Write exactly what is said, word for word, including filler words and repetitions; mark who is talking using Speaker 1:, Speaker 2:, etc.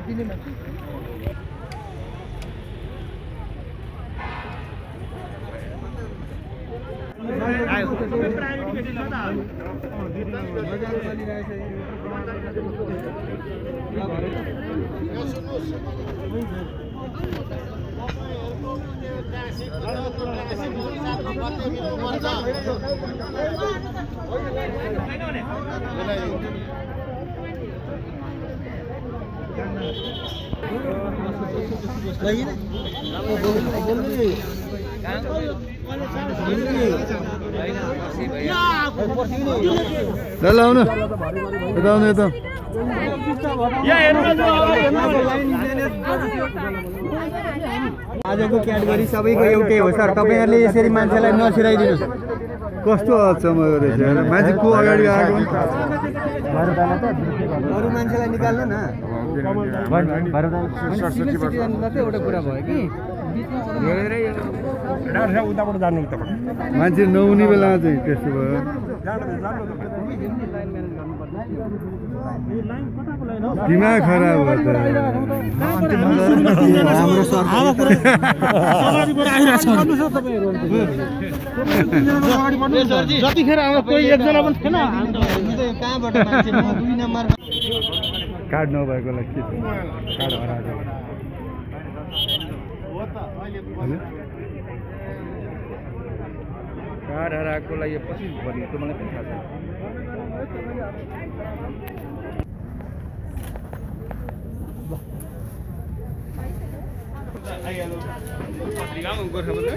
Speaker 1: ल ल आउनु यता आउनु यता
Speaker 2: आजको क्याटेगोरी सबैको एउटै हो सर। तपाईहरुले यसरी मान्छेलाई नछिराइदिनुस्।
Speaker 1: कस्तो अचम्म गरेछ मान्छे को अगाडि आएको
Speaker 2: अरु मान्छेलाई निकाल्नु न। एउटा कुरा भयो कि उताबाट जानु
Speaker 1: मान्छे नहुने बेलामा चाहिँ त्यस्तो भयो। दिमाग खराब भयो त
Speaker 2: हाम्रो सरकार जतिखेर अब कोही एकजना पनि थिएन कहाँबाट मान्छे दुई नम्बर
Speaker 1: कार्ड नभएकोलाई के कार्ड हराएको
Speaker 2: कार्ड हराएकोलाई यो पछि भनेको मलाई पनि थाहा छ। पत्रिकामा गोर्खा बजार